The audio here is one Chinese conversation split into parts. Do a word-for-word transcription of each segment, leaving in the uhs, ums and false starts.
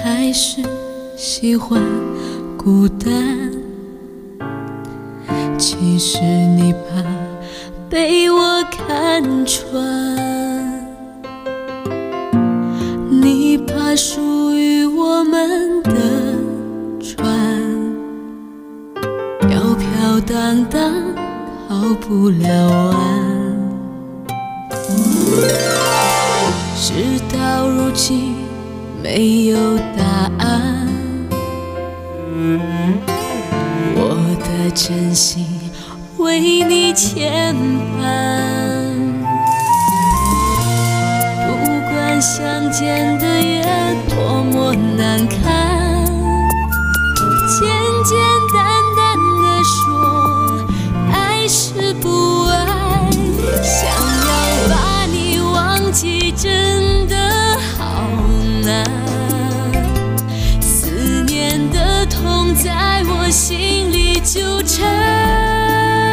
还是喜欢孤单？其实你怕被我看穿，你怕属于我们的船飘飘荡荡靠不了岸。事到如今没有答案，我的真心为你牵绊，不管相见的夜多么难堪，简简单单的说爱是不爱，想要把你忘记真的好难，思念的痛在我心里纠缠，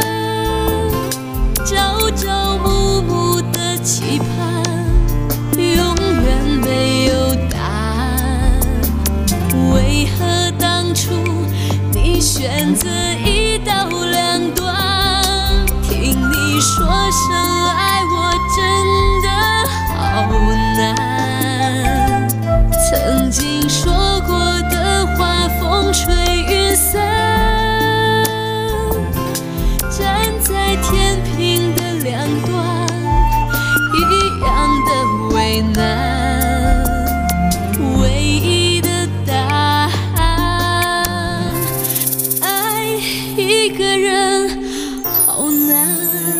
朝朝暮暮的期盼永远没有答案，为何当初你选择一刀两断？听你说声爱我真的好难，曾经说过的话风吹云散，站在天平的两端一样的为难，唯一的答案爱一个人好难。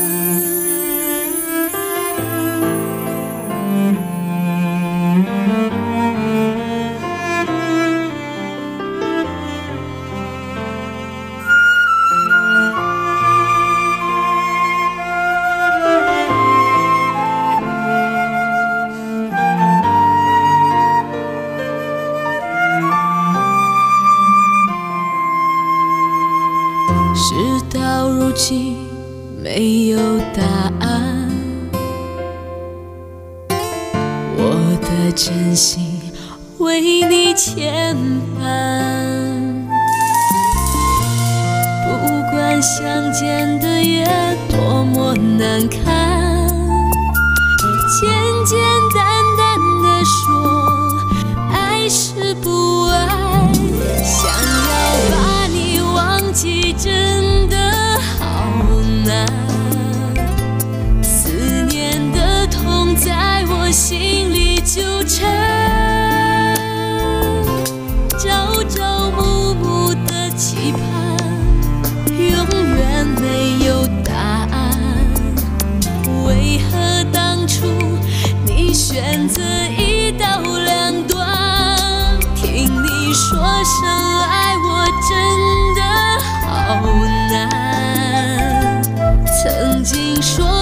事到如今没有答案，我的真心为你牵绊，不管相见的夜多么难堪，简简单单的说爱是不爱，想要把你忘记真的好难，思念的痛在我心里纠缠，朝朝暮暮的期盼永远没有答案，为何当初你选择一刀两断？听你说声爱我真的好难，曾经说